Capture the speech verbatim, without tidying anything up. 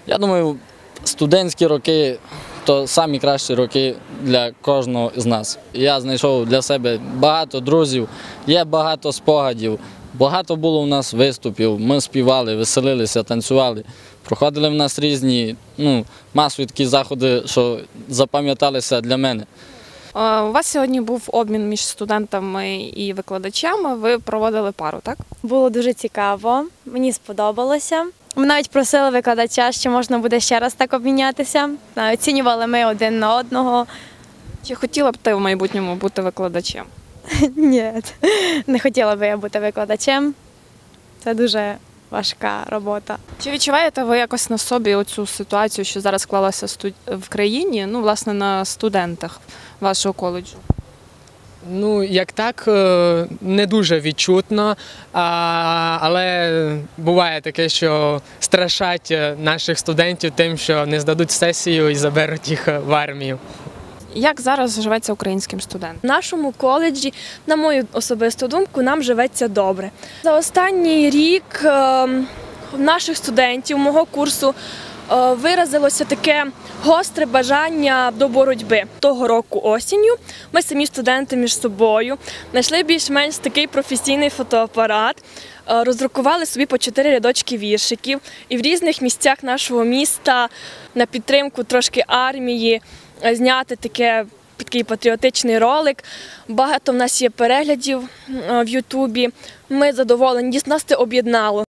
Я думаю, студентські роки – то самі кращі роки для кожного з нас. Я знайшов для себе багато друзів, є багато спогадів, багато було у нас виступів, ми співали, веселилися, танцювали. Проходили в нас різні, ну, масові такі заходи, що запам'яталися для мене. У вас сьогодні був обмін між студентами і викладачами, ви проводили пару, так? Було дуже цікаво, мені сподобалося. Ми навіть просили викладача, що можна буде ще раз так обмінятися. Оцінювали ми один на одного. Чи хотіла б ти в майбутньому бути викладачем? Ні, не хотіла би я бути викладачем. Це дуже важка робота. Чи відчуваєте ви якось на собі оцю ситуацію, що зараз склалася в країні, ну, власне, на студентах вашого коледжу? Ну, як так, не дуже відчутно, але буває таке, що страшать наших студентів тим, що не здадуть сесію і заберуть їх в армію. Як зараз живеться українським студентам? В нашому коледжі, на мою особисту думку, нам живеться добре. За останній рік в наших студентів мого курсу виразилося таке гостре бажання до боротьби. Того року осінню ми самі студенти між собою знайшли більш-менш такий професійний фотоапарат, роздрукували собі по чотири рядочки віршиків і в різних місцях нашого міста на підтримку трошки армії зняти таке, такий патріотичний ролик. Багато в нас є переглядів в Ютубі. Ми задоволені, дійсно нас це об'єднало.